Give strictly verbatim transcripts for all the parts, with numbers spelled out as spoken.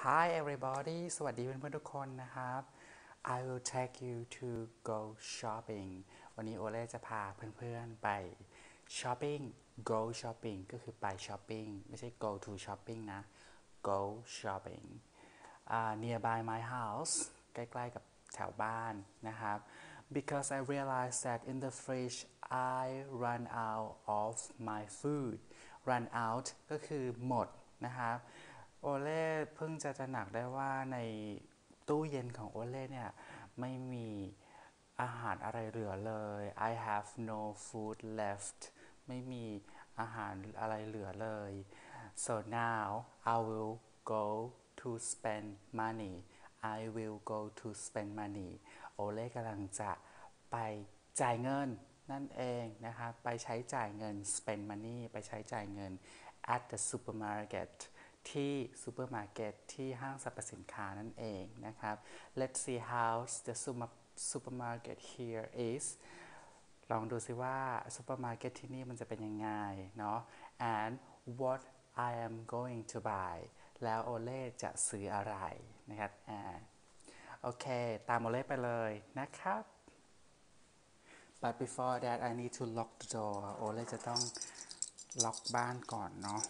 Hi everybody สวัสดีเพื่อนๆทุกคนนะครับ I will take you to go shopping วันนี้โอเล่จะพาเพื่อนๆไป shopping go shopping ก็คือไป shopping ไม่ใช่ go to shopping นะ go shopping uh, nearby my house ใกล้ๆกับแถวบ้านนะครับ because I realized that in the fridge I run out of my food run out ก็คือหมดนะครับโอเล่เพิ่งจะตระหนักได้ว่าในตู้เย็นของโอเล่เนี่ยไม่มีอาหารอะไรเหลือเลย I have no food left ไม่มีอาหารอะไรเหลือเลย so now I will go to spend money I will go to spend money โอเล่กำลังจะไปจ่ายเงินนั่นเองนะคะไปใช้จ่ายเงิน spend money ไปใช้จ่ายเงิน at the supermarketที่ซูเปอร์มาร์เก็ตที่ห้างสรรพสินค้านั่นเองนะครับ Let's see how the supermarket here is ลองดูซิว่าซูเปอร์มาร์เก็ตที่นี่มันจะเป็นยังไงเนาะ and what I am going to buy แล้วโอเล่จะซื้ออะไรนะครับอ่าโอเคตามโอเล่ไปเลยนะครับ but before that I need to lock the door โอเล่จะต้องล็อกบ้านก่อนเนาะ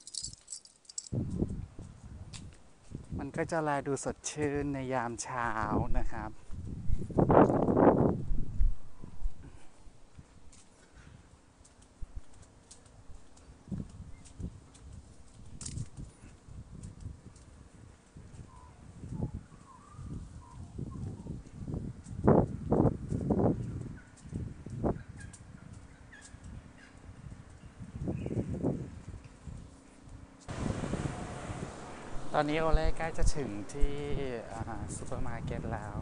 มันก็จะแลดูสดชื่นในยามเช้านะครับตอนนี้โอเล่ใกล้จะถึงที่ซูเปอร์มาร์เก็ตแล้ว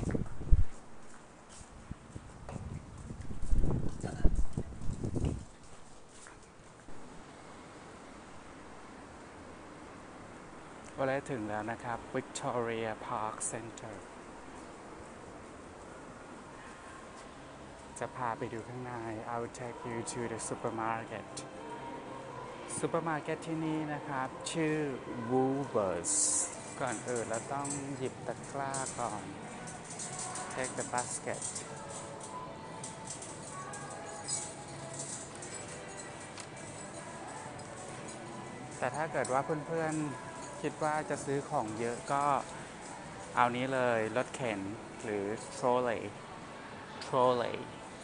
โอเล่ถึงแล้วนะครับ Victoria Park Center จะพาไปดูข้างใน I will take you to the supermarket ซูเปอร์มาร์เก็ตที่นี่นะครับชื่อ Woolworths ก่อนอื่นเราต้องหยิบตะกร้าก่อน take the basket แต่ถ้าเกิดว่าเพื่อนๆคิดว่าจะซื้อของเยอะก็เอานี้เลยรถเข็นหรือ trolley trolley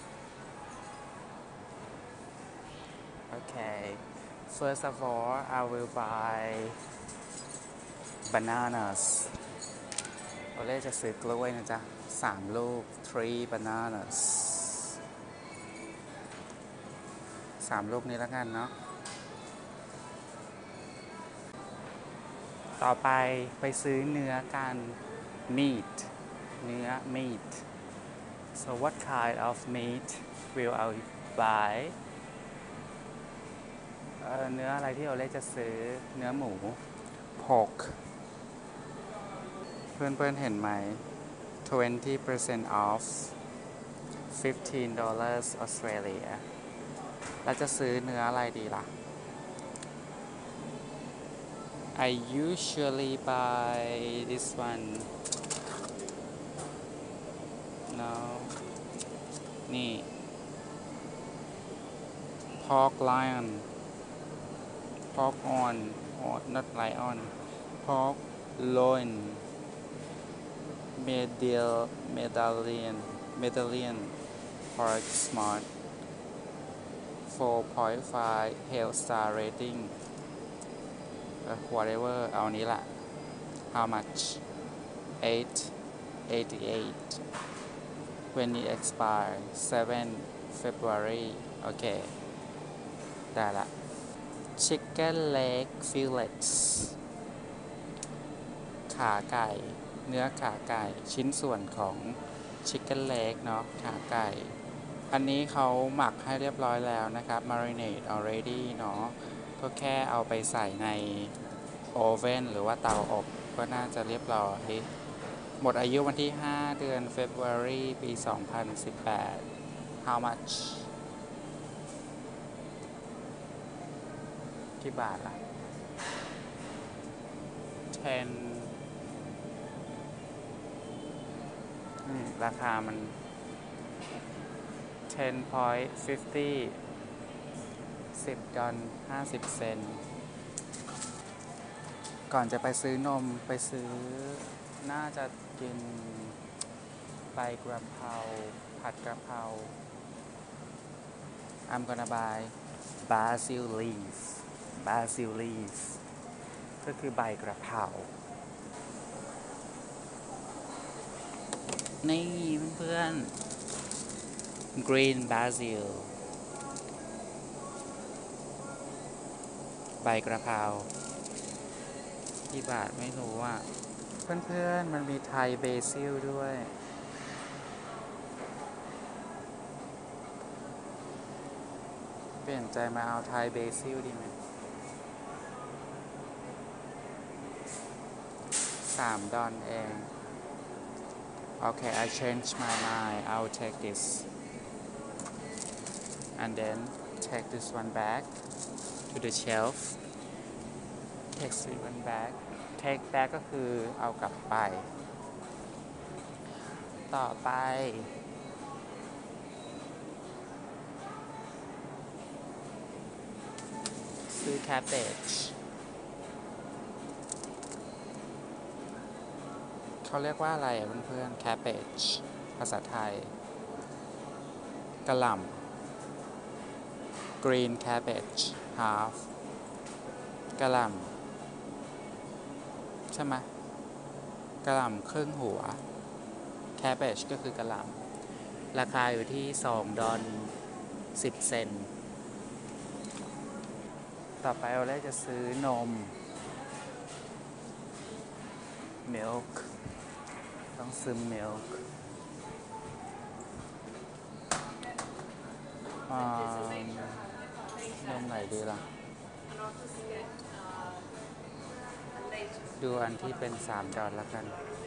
โอเค first of all I will buy bananas โอเล่จะซื้อกล้วยนะจ๊ะสามลูก three bananas สามลูกนี้แล้วกันเนาะต่อไปไปซื้อเนื้อกัน meat เนื้อ meat so what kind of meat will I buy เอ่อเนื้ออะไรที่โอเล่จะซื้อเนื้อหมู pork เพื่อนๆเห็นไหม twenty percent off fifteen dollars Australia เราจะซื้อเนื้ออะไรดีล่ะI usually buy this one no นี่ pork lion pork on or not lion pork loin medial medallion medallion pork smart four point five health star rating whatever เอานี้ละ how much eight eighty-eight when it expire seven February โอเคได้ละ chicken leg fillets ขาไก่เนื้อขาไก่ชิ้นส่วนของ chicken leg เนาะขาไก่อันนี้เขาหมักให้เรียบร้อยแล้วนะครับ marinate already เนาะก็แค่เอาไปใส่ในโอเว่นหรือว่าเตาอบก็น่าจะเรียบร้อยหมดอายุวันที่ห้าเดือน February ปีสองพันสิบแปด how much กี่บาทล่ะ ten นี่ราคามัน ten point fifty สิบดอลห้าสิบเซนต์ก่อนจะไปซื้อนมไปซื้อน่าจะกินใบกระเพราผัดกระเพรา I'm gonna buy basil leaf basil leaf ก็คือใบกระเพรานี่เพื่อนๆ green basil ใบกระเพรากี่บาทไม่รู้อ่ะเพื่อนๆมันมีไทยเบซิลด้วยเปลี่ยนใจมาเอาไทยเบซิลดีไหมสามดอลเอง Okay, I changed my mind. I'll take this and then take this one back to the shelf. Take this one back. Take back ก็คือเอากลับไปต่อไปซื้อ cabbage เขาเรียกว่าอะไรอ่ะเพื่อนๆ cabbage ภาษาไทยกะหล่ำ green cabbage half กะหล่ำใช่ไหมกะหล่ำครึ่งหัว cabbage ก็คือกะหล่ำราคาอยู่ที่สองดอลสิบเซนต์ต่อไปเราจะซื้อนม milk ต้องซื้อ milk นมไหนดีล่ะดูอันที่เป็นสามดอลแล้วกัน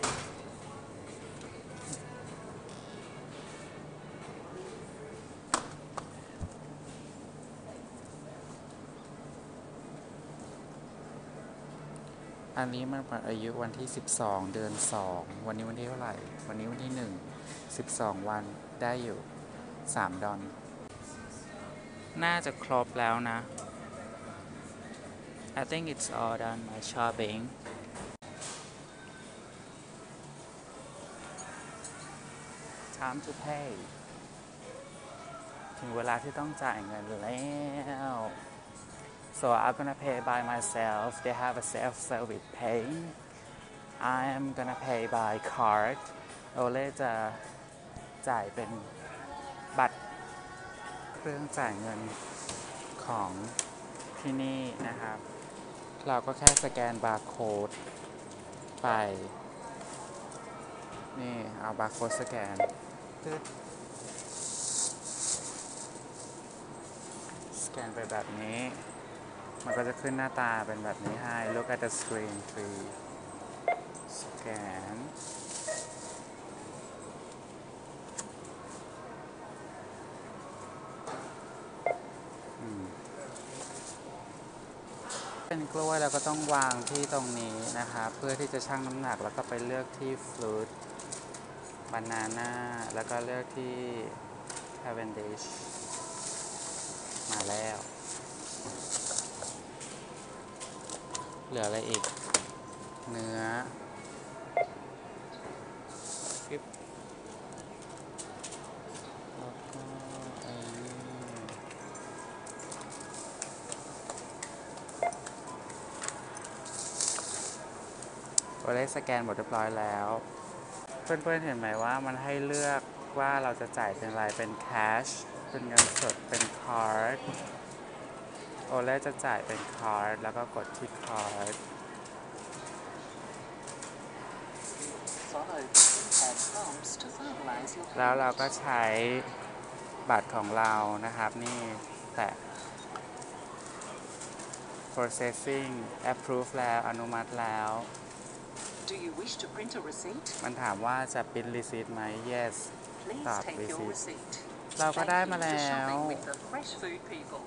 อันนี้มันหมดอายุวันที่สิบสองเดือนสองวันนี้วันที่เท่าไหร่วันนี้วันที่หนึ่ง สิบสองวันได้อยู่สามดอลน่าจะครบแล้วนะ I think it's all done my shopping time to pay ถึงเวลาที่ต้องจ่ายเงินแล้ว so I'm gonna pay by myself they have a self-service paying I am gonna pay by card โอเล่จะจ่ายเป็นบัตรเครื่องจ่ายเงินของที่นี่นะครับเราก็แค่สแกนบาร์โค้ดไปนี่เอาบาร์โค้ดสแกนสแกนไปแบบนี้มันก็จะขึ้นหน้าตาเป็นแบบนี้ให้ Look at the screen please สแกนเป็นกล้วยเราก็ต้องวางที่ตรงนี้นะคะเพื่อที่จะชั่งน้ำหนักแล้วก็ไปเลือกที่ฟรุตบานาน่าแล้วก็เลือกที่ Cavendish มาแล้วเหลืออะไรอีกเนื้อฟิปแล้วก็ไอ้เราได้สแกนหมดเรียบร้อยแล้วเพื่อนๆเห็นไหมว่ามันให้เลือกว่าเราจะจ่ายเป็นอะไรเป็น cash เป็นเงินสดเป็น card โอเล่จะจ่ายเป็น card แล้วก็กดที่ card แล้วเราก็ใช้บัตรของเรานะครับนี่แตะ processing approve แล้วอนุมัติแล้ว Do you wish to print a receipt? มันถามว่าจะ print receipt ไหม yes ตอบ Please take your receipt receipt. เราก็ได้มา Thank you แล้ for ว shopping with the Fresh Food People.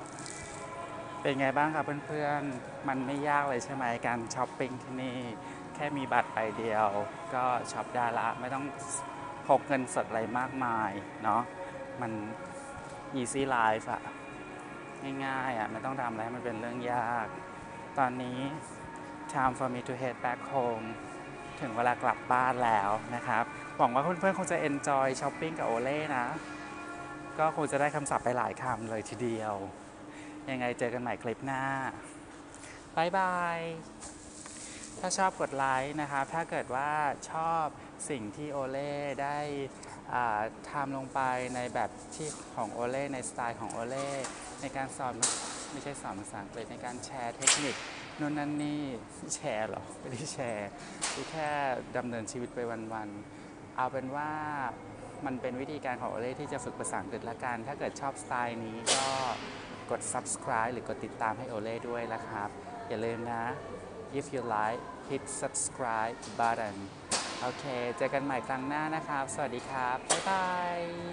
เป็นไงบ้างครับเพื่อนๆมันไม่ยากเลยใช่ไหมการช้อปปิ้งที่นี่แค่มีบัตรใบเดียวก็ช็อปได้ละไม่ต้องพกเงินสดอะไรมากมายเนาะมัน easy life อะง่ายๆอะไม่ต้องทำอะไรให้มันเป็นเรื่องยากตอนนี้ time for me to head back home ถึงเวลากลับบ้านแล้วนะครับหวังว่าเพื่อนๆคงจะ enjoy shopping กับโอเล่นะก็คงจะได้คำศัพท์ไปหลายคำเลยทีเดียวยังไงเจอกันใหม่คลิปหน้าบายบายถ้าชอบกดไลค์นะครับถ้าเกิดว่าชอบสิ่งที่โอเล่ได้ทำลงไปในแบบที่ของโอเล่ในสไตล์ของโอเล่ในการสอนไม่ใช่สอนภาษาอังกฤษในการแชร์เทคนิคนู่นนั่นนี่แชร์หรอไม่ได้แชร์แค่ดำเนินชีวิตไปวันๆเอาเป็นว่ามันเป็นวิธีการของโอเล่ที่จะฝึกภาษาอังกฤษละกันถ้าเกิดชอบสไตล์นี้ก็กด subscribe หรือกดติดตามให้โอเล่ด้วยนะครับอย่าลืมนะ if you like hit subscribe button โอเคเจอกันใหม่ครั้งหน้านะครับสวัสดีครับบ๊ายบาย